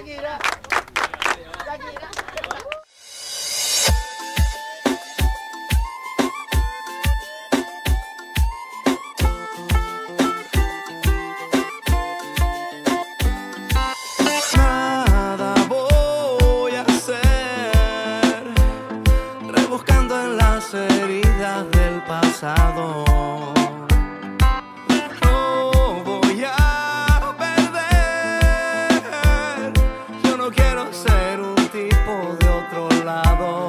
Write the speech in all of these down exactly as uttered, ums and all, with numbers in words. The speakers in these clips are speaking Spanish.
Shakira. Shakira. Nada voy a hacer, rebuscando en las heridas del pasado. No voy a perder, yo no quiero ser un tipo de otro lado.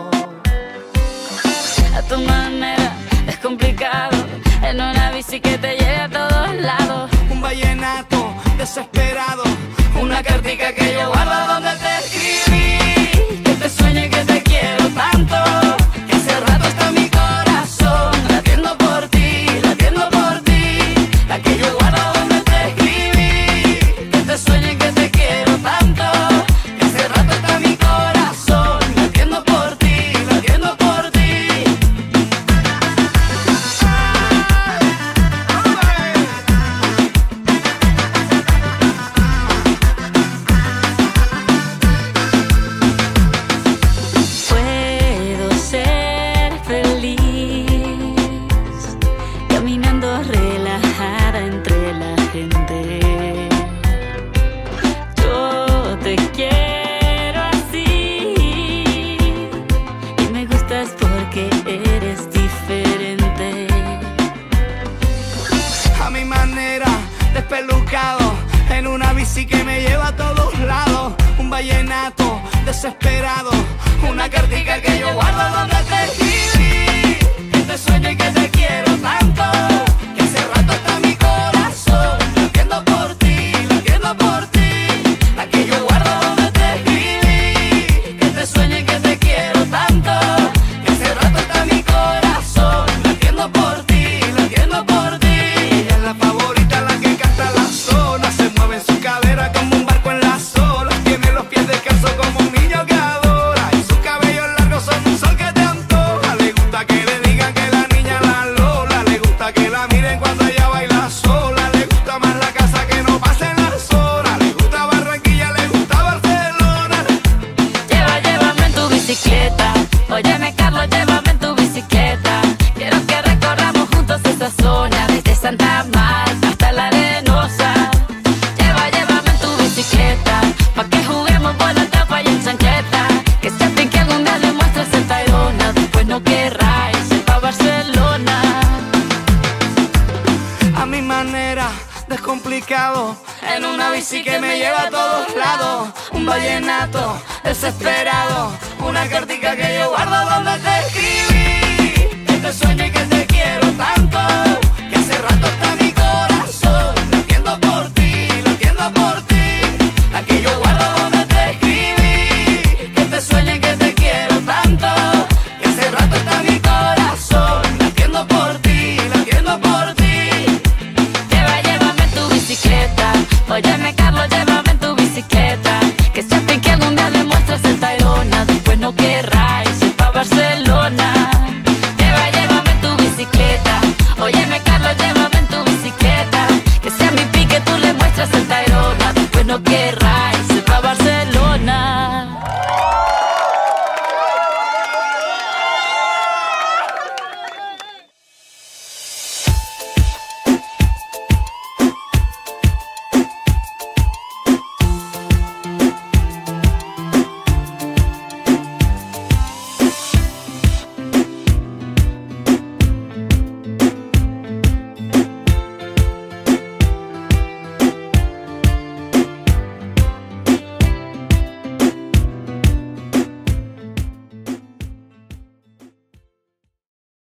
A tu manera es complicado, en una bici que te lleve a todos lados. Un vallenato desesperado, una cartica que yo guardo donde te escribí. Que te sueño y que te quiero tanto, Que hace rato está mi corazón latiendo por ti, latiendo por ti. la que yo guardo donde te escribí. Que te sueño y que te quiero tanto, Que hace rato está mi corazón latiendo por ti, latiendo por ti. Puedo ser feliz caminando relajada entre la gente. Yo te quiero así y me gustas porque eres diferente. A mi manera, despelucado, en una bici que me lleva a todos lados. Un vallenato desesperado, una cartica que yo guardo donde te escribí. Que te sueño y que te quiero tanto, Que hace rato está mi corazón latiendo por ti, latiendo por ti. la que yo guardo donde te escribí. Que te sueño y que te quiero tanto, Que hace rato está mi corazón latiendo por ti, latiendo por ti. Ella es la favorita, la que canta la zona. Se mueve en su cadera como un barco en las olas. Tiene los pies descalzos como un niño que adora. Y sus cabellos largos son un sol que te antoja. Le gusta que le digan que la niña la Lola. Le gusta que la miren cuando ella baila sola. Le gusta más la casa que no pasen las horas. Le gusta Barranquilla, le gusta Barcelona. Lleva, llévame en tu bicicleta. Óyeme, Carlos, llévame en tu bicicleta. Quiero que recorramos juntos esa zona, desde Santa Marta hasta la Arenosa. Lleva, llévame en tu bicicleta, pa' que juguemos bola, tapa y en chancleta. Que se fin que algún día le muestres el Tayrona, después no querrá irse pa' Barcelona. A mi manera, descomplicado, en una bici que me lleva a todos lados. Un vallenato desesperado, una cartica que yo guardo donde te